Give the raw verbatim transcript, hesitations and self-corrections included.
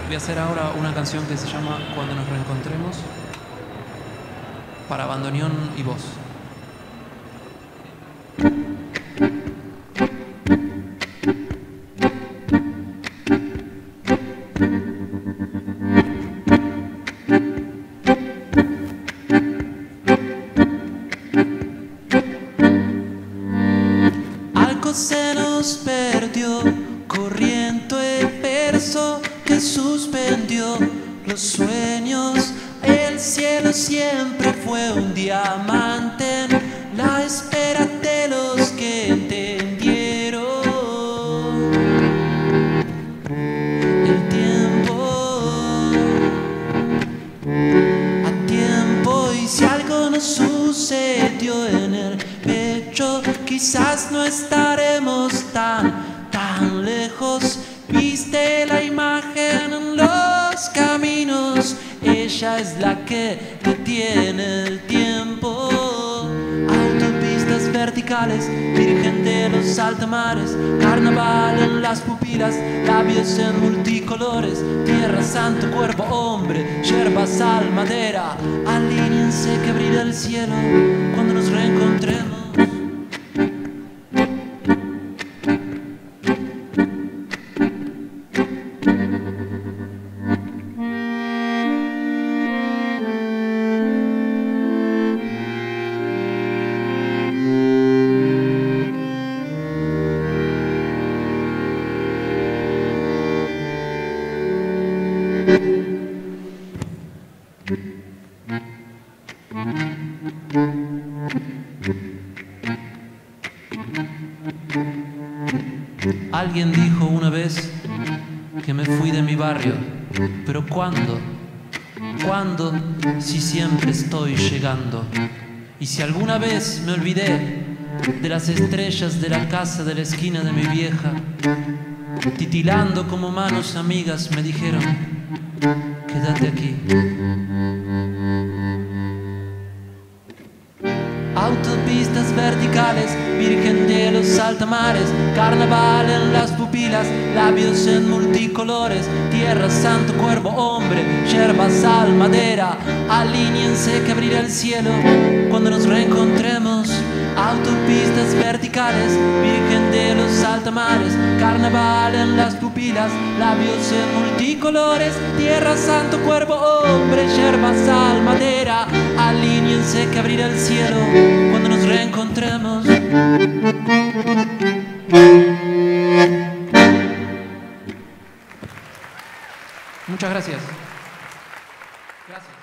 Voy a hacer ahora una canción que se llama Cuando nos reencontremos, para bandoneón y voz. Algo se nos perdió, corriendo el verso que suspendió los sueños. El cielo siempre fue un diamante en la espera de los que entendieron el tiempo a tiempo. Y si algo nos sucedió en el pecho, quizás no estaremos tan, tan lejos. Viste la imagen en los caminos, ella es la que detiene el tiempo. Autopistas verticales, virgen de los altamares, carnaval en las pupilas, labios en multicolores, tierra, santo, cuerpo, hombre, yerba, sal, madera. Alíñense que brilla el cielo cuando nos reencontremos. Alguien dijo una vez que me fui de mi barrio, pero ¿cuándo? ¿Cuándo? Si siempre estoy llegando. Y si alguna vez me olvidé de las estrellas de la casa de la esquina de mi vieja, titilando como manos amigas me dijeron: quédate aquí. Autopistas verticales, virgen de los altamares, carnaval en las pupilas, labios en multicolores, tierra, santo, cuervo, hombre, yerba, sal, madera. Alíñense que abrirá el cielo cuando nos reencontremos. Autopistas verticales, virgen de los altamares, carnaval en las pupilas, labios en multicolores, tierra, santo, cuerpo, hombre, yerba, sal, madera. Alíñense que abrirá el cielo cuando nos reencontremos. Muchas gracias. Gracias.